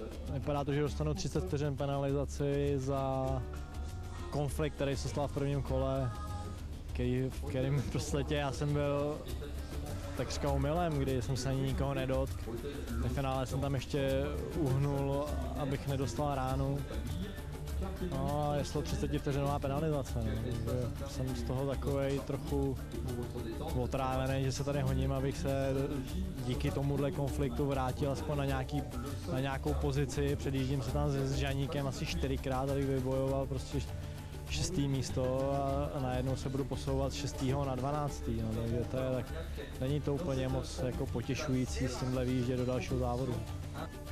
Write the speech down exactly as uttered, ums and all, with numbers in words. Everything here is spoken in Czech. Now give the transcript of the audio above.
vypadá to, že dostanu třicet vteřin penalizaci za konflikt, který se stal v prvním kole, který, v kterém v podstatě já jsem byl takřka omylem, kdy jsem se ani nikoho nedotkl. Ve finále jsem tam ještě uhnul, abych nedostal ránu. No a je to třicet vteřinová penalizace, no. Jsem z toho takovej trochu otrávený, že se tady honím, abych se díky tomuhle konfliktu vrátil aspoň na, nějaký, na nějakou pozici. Předjíždím se tam s Žaníkem asi čtyřikrát, abych vybojoval prostě šestý místo a, a najednou se budu posouvat z šestého na dvanáctý. No, takže to je tak, není to úplně moc jako potěšující s tímhle výjíždět do dalšího závodu.